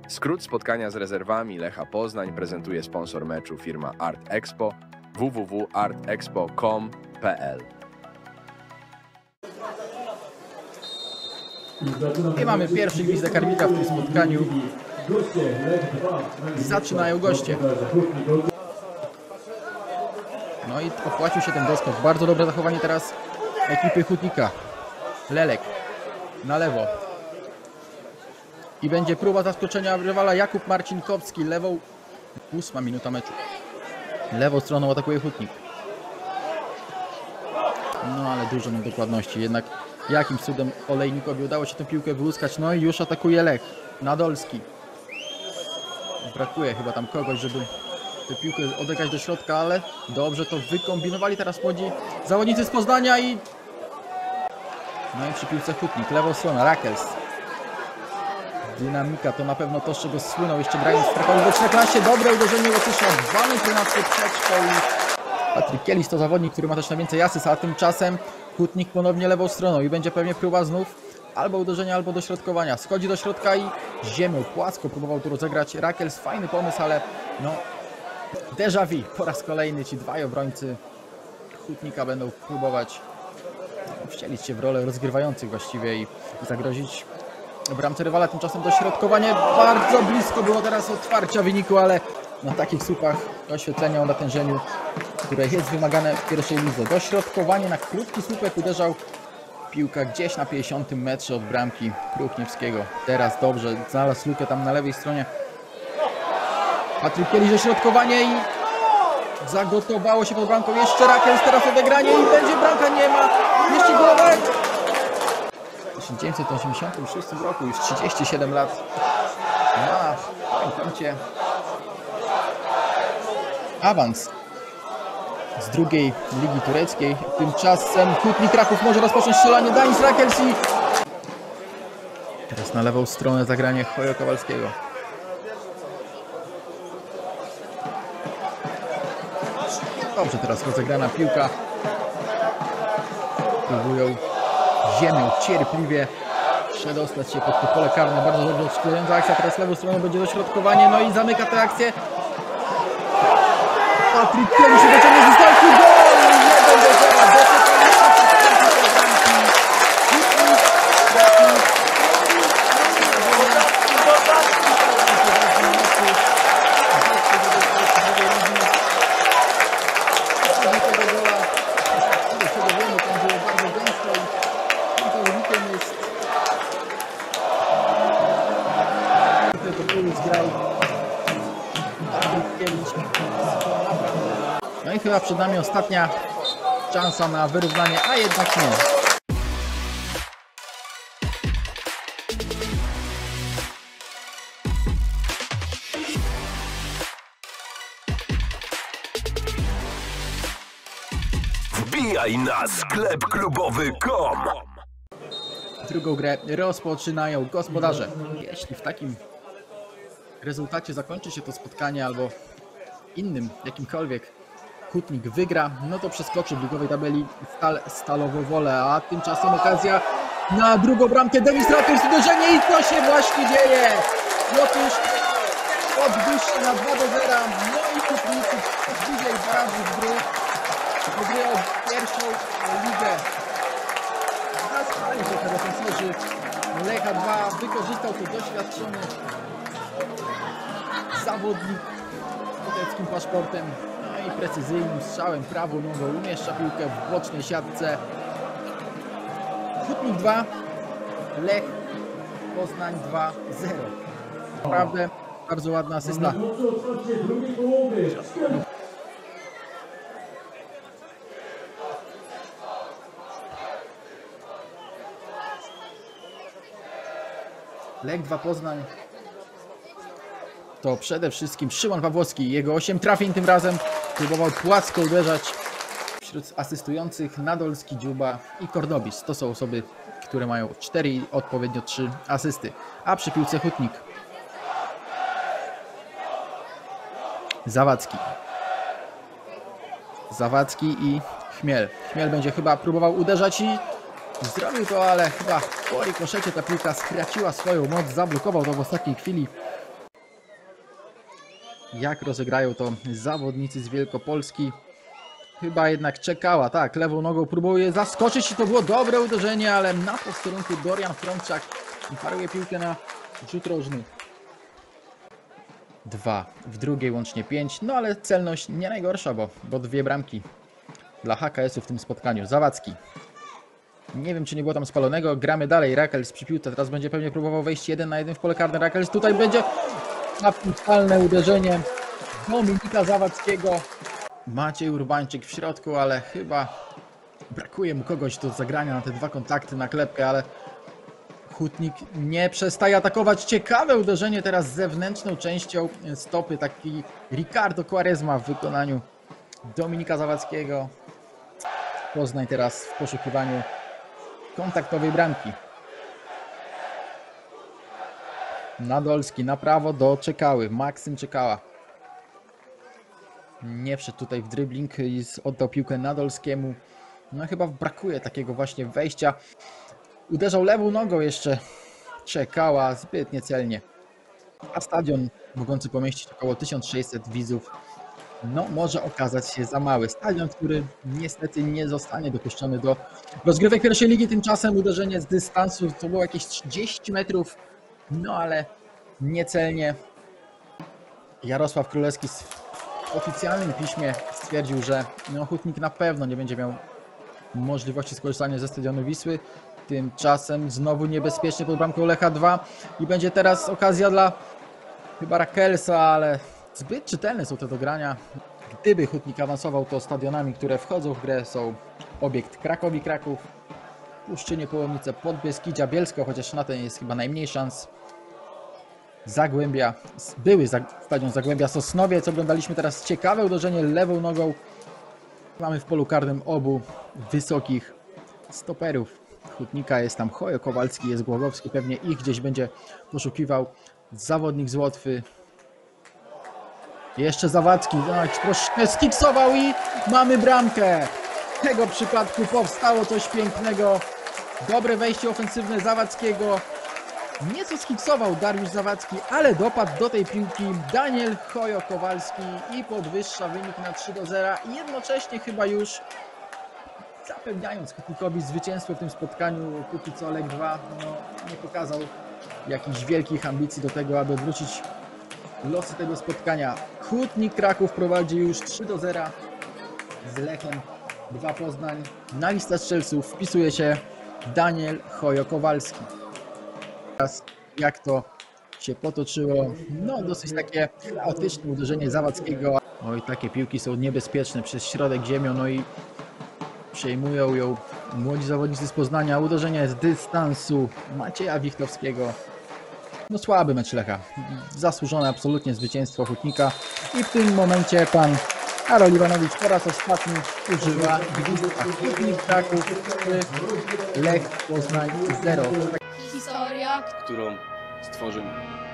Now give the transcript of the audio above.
Skrót spotkania z rezerwami Lecha Poznań prezentuje sponsor meczu firma Art Expo www.artexpo.com.pl. I mamy pierwszy gwizdek arbitra w tym spotkaniu. Zaczynają goście. No i opłacił się ten doskok. Bardzo dobre zachowanie teraz ekipy Hutnika. Lelek na lewo. I będzie próba zaskoczenia rywala. Jakub Marcinkowski lewą. 8 minuta meczu. Lewą stroną atakuje Hutnik. No ale dużo niedokładności. Jednak jakimś cudem Olejnikowi udało się tę piłkę wyłuskać. No i już atakuje Lech. Nadolski. Brakuje chyba tam kogoś, żeby tę piłkę odegrać do środka, ale dobrze to wykombinowali teraz młodzi zawodnicy z Poznania i... No i przy piłce Hutnik. Lewą stronę. Rakels. Dynamika to na pewno to, z czego słynął jeszcze grając w Krakowie w Ekstraklasie. Dobre uderzenie Łotysza. 2 metry nad poprzeczką. Patryk Kielis to zawodnik, który ma też najwięcej asyst, a tymczasem Hutnik ponownie lewą stroną i będzie pewnie próba znów albo uderzenia, albo dośrodkowania. Schodzi do środka i ziemią płasko próbował tu rozegrać Rakels. Fajny pomysł, ale no déjà vu. Po raz kolejny ci dwaj obrońcy Hutnika będą próbować wcielić się w rolę rozgrywających właściwie i zagrozić bramce rywala. Tymczasem dośrodkowanie bardzo blisko było teraz otwarcia wyniku, ale na takich słupach oświetlenia o natężeniu, które jest wymagane w pierwszej lidze. Dośrodkowanie na krótki słupek, uderzał piłka gdzieś na 50 metrze od bramki Kruchniewskiego. Teraz dobrze, znalazł lukę tam na lewej stronie. Patryk Kielich, dośrodkowanie i zagotowało się pod bramką. Jeszcze Rakels, teraz odegranie i będzie bramka, nie ma. Jeszcze głowek. W 1986 roku, już 37 lat, ma w koncie awans z drugiej ligi tureckiej. Tymczasem Hutnik Kraków może rozpocząć strzelanie. Danis Rakels i teraz na lewą stronę zagranie Chojo Kowalskiego. Dobrze teraz rozegrana piłka. Próbują ziemią cierpliwie przedostać się pod to pole karne. Bardzo dobrze odskładająca akcja. Teraz lewą stroną będzie dośrodkowanie. No i zamyka tę akcję Patryk Kielich, się wyciągnie ze stalki. Gol! 1-0. No i chyba przed nami ostatnia szansa na wyrównanie, a jednak nie. Wbijaj na sklepklubowy.com. Drugą grę rozpoczynają gospodarze. Jeśli w takim rezultacie zakończy się to spotkanie albo innym jakimkolwiek Hutnik wygra, no to przeskoczy w ligowej tabeli Stalowo Wolę, a tymczasem okazja na drugą bramkę. Denis Rakels, uderzenie i to się właśnie dzieje. Otóż podwyższa na 2-0, no i Hutnicy bliżej 2 razy w gry wygryją pierwszą ligę. Zaspali trochę defensorzy Lecha 2, wykorzystał to doświadczony zawodnik z tureckim paszportem. No i precyzyjnym strzałem prawą nogą umieszcza piłkę w bocznej siatce. Hutnik 2, Lech Poznań 2-0. Naprawdę bardzo ładna asysta. Lech 2 Poznań to przede wszystkim Szymon Pawłowski. Jego 8 trafień tym razem. Próbował płasko uderzać. Wśród asystujących Nadolski, Dziuba i Kordobis. To są osoby, które mają 4 i odpowiednio 3 asysty. A przy piłce Hutnik. Zawadzki. Zawadzki i Chmiel. Chmiel będzie chyba próbował uderzać i zrobił to, ale chyba po rykoszecie ta piłka skraciła swoją moc. Zablokował to w ostatniej chwili jak rozegrają to zawodnicy z Wielkopolski. Chyba jednak czekała, tak, lewą nogą próbuje zaskoczyć i to było dobre uderzenie, ale na posterunku Dorian Frączak paruje piłkę na rzut rożny. 2, w drugiej łącznie 5, no ale celność nie najgorsza, bo 2 bramki dla HKS-u w tym spotkaniu. Zawadzki. Nie wiem, czy nie było tam spalonego, gramy dalej, Rakels przy piłce, teraz będzie pewnie próbował wejść 1 na 1 w pole karne. Rakels, tutaj będzie kapitalne uderzenie Dominika Zawadzkiego. Maciej Urbańczyk w środku, ale chyba brakuje mu kogoś do zagrania na te 2 kontakty na klepkę, ale Hutnik nie przestaje atakować. Ciekawe uderzenie teraz zewnętrzną częścią stopy, taki Ricardo Quaresma w wykonaniu Dominika Zawadzkiego. Poznań teraz w poszukiwaniu kontaktowej bramki. Nadolski na prawo do Czekały, Maksym Czekała. Nie wszedł tutaj w dribbling i oddał piłkę Nadolskiemu. No chyba brakuje takiego właśnie wejścia. Uderzał lewą nogą jeszcze Czekała zbyt niecelnie. A stadion mogący pomieścić około 1600 widzów no może okazać się za mały. Stadion, który niestety nie zostanie dopuszczony do rozgrywek pierwszej ligi. Tymczasem uderzenie z dystansu to było jakieś 30 metrów. No ale niecelnie. Jarosław Królewski w oficjalnym piśmie stwierdził, że Hutnik na pewno nie będzie miał możliwości skorzystania ze stadionu Wisły. Tymczasem znowu niebezpiecznie pod bramką Lecha 2 i będzie teraz okazja dla chyba Rakelsa, ale zbyt czytelne są te dogrania. Gdyby Hutnik awansował, to stadionami, które wchodzą w grę są obiekt Krakowi Kraków, Puszczynie Połomnice, Podbeskidzia, Bielsko, chociaż na ten jest chyba najmniej szans. Zagłębia, stadion Zagłębia Sosnowiec. Oglądaliśmy teraz ciekawe uderzenie lewą nogą. Mamy w polu karnym obu wysokich stoperów Hutnika. Jest tam Chojo Kowalski, jest Głogowski, pewnie ich gdzieś będzie poszukiwał zawodnik z Łotwy. Jeszcze Zawadzki, troszkę skiksował i mamy bramkę. W tego przypadku powstało coś pięknego. Dobre wejście ofensywne Zawadzkiego. Nieco skiksował Dariusz Zawadzki, ale dopadł do tej piłki Daniel Chojo Kowalski i podwyższa wynik na 3-0 i jednocześnie chyba już zapewniając Hutnikowi zwycięstwo w tym spotkaniu. Póki co Lech 2 nie pokazał jakichś wielkich ambicji do tego, aby odwrócić losy tego spotkania. Hutnik Kraków prowadzi już 3-0 z Lechem 2 Poznań. Na listę strzelców wpisuje się Daniel Chojo Kowalski. Teraz jak to się potoczyło, dosyć takie chaotyczne uderzenie Zawadzkiego. Oj, takie piłki są niebezpieczne przez środek ziemią, i przejmują ją młodzi zawodnicy z Poznania. Uderzenie z dystansu Macieja Wichtowskiego. Słaby mecz Lecha. Zasłużone absolutnie zwycięstwo Hutnika i w tym momencie pan Karol Iwanowicz po raz ostatni używa gwizdka. Hutnik Kraków 3, Lech Poznań 0. Historia, którą stworzył